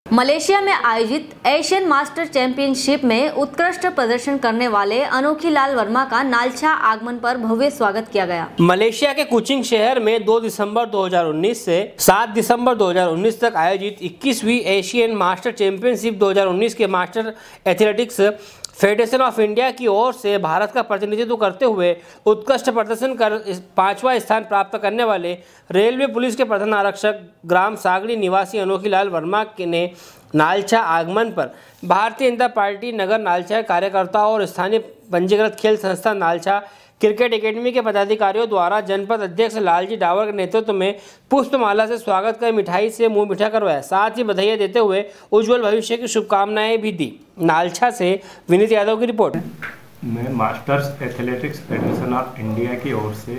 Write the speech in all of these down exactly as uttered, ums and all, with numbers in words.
Malaysia में आयोजित Asian master championship में उत्कृष्ट प्रदर्शन करने वाले अनोखी लाल वर्मा का नालछा आगमन पर भव्य स्वागत किया गया। मलेशिया के कुचिंग शहर में दो दिसंबर दो हज़ार उन्नीस से सात दिसंबर दो हज़ार उन्नीस तक आयोजित इक्कीसवीं एशियन मास्टर चैंपियनशिप दो हज़ार उन्नीस के master athletics federation of India की ओर से भारत का प्रतिनिधित्व करते हुए उत्कृष्ट प्रदर्शन कर पांचवा स्थान प्राप्त करने वाले रेलवे पुलिस के प्रधान आरक्षक ग्राम सागड़ी निवासी अनोखी लाल वर्मा ने नालछा आगमन पर भारतीय जनता पार्टी नगर नालछा के कार्यकर्ताओं और स्थानीय पंजीकृत खेल संस्था नालछा क्रिकेट एकेडमी के पदाधिकारियों द्वारा जनपद अध्यक्ष लालजी डावर के नेतृत्व में पुष्पमाला से स्वागत कर मिठाई से मुंह मीठा करवाया। साथ ही बधाई देते हुए उज्जवल भविष्य की शुभकामनाएं भी दी। नालछा से विनीत यादव की रिपोर्ट। मैं masters athletics federation of India की ओर से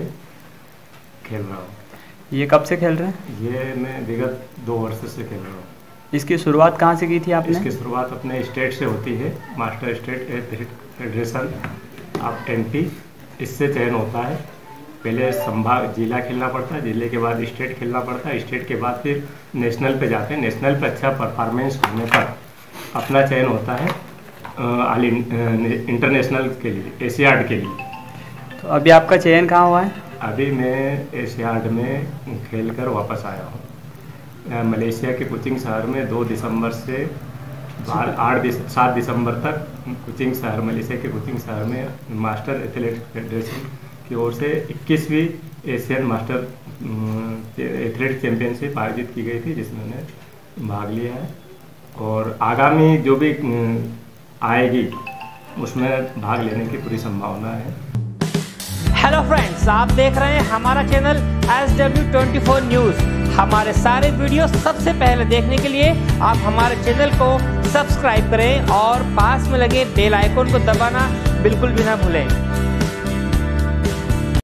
खेल रहा हूँ। ये कब से खेल रहे हैं? ये मैं विगत दो वर्ष से खेल रहा हूँ। इसकी शुरुआत कहाँ से की थी आपने? इसकी शुरुआत अपने स्टेट से होती है, master state athletics federation of MP. इससे चयन होता है। पहले संभाग जिला खेलना पड़ता है, जिले के बाद स्टेट खेलना पड़ता है, स्टेट के बाद फिर नेशनल पे जाते हैं। नेशनल पे अच्छा परफॉर्मेंस होने पर अपना चयन होता है ऑल इंटरनेशनल के लिए, एशियाड के लिए। तो अभी आपका चयन कहाँ हुआ है? अभी मैं एशियाड में खेल कर वापस आया हूँ। मलेशिया के कुचिंग शहर में दो दिसंबर से आठ सात दिसंबर तक कुचिंग शहर मलेशिया के कुचिंग शहर में मास्टर एथलेटिक्स फेडरेशन की ओर से इक्कीसवीं एशियन मास्टर एथलेटिक्स चैंपियनशिप आयोजित की गई थी, जिसमें मैंने भाग लिया है और आगामी जो भी आएगी उसमें भाग लेने की पूरी संभावना है। हेलो फ्रेंड्स, आप देख रहे हैं हमारा channel S W twenty four news. हमारे सारे वीडियो सबसे पहले देखने के लिए आप हमारे चैनल को सब्सक्राइब करें और पास में लगे बेल आइकन को दबाना बिल्कुल भी ना भूलें।